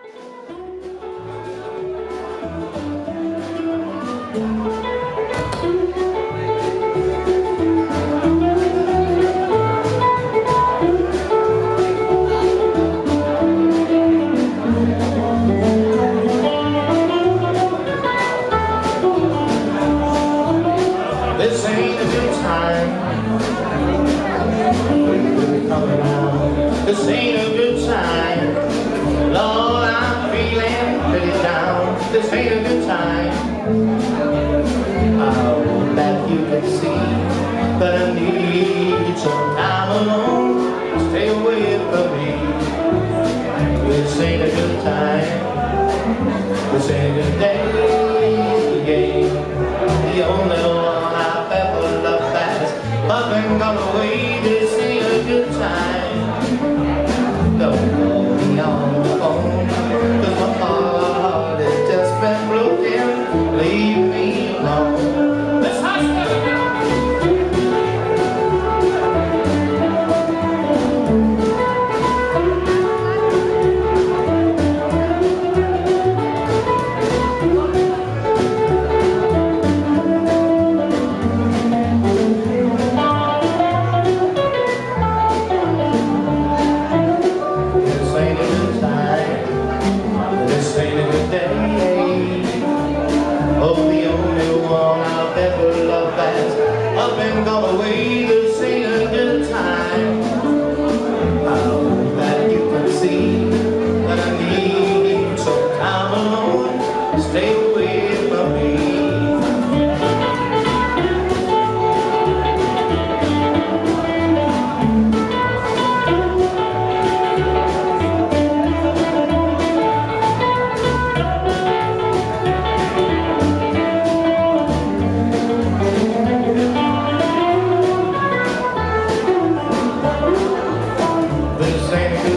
This ain't a good time. This ain't a good time. Lord, I'm feeling pretty down. This ain't a good time. I hope that you can see that I need some time alone. Stay away from me. This ain't a good time. This ain't a good day. The only one I've ever loved that's up and gone away. This ain't a good time. Don't call me on the phone, 'cause my heart has just been broken. Leave me alone. Let's hustle. Oh, the only one I've ever loved that's up and gone away. This ain't a good time. I hope that you can see that I need some time alone. Stay away from me. This ain't a good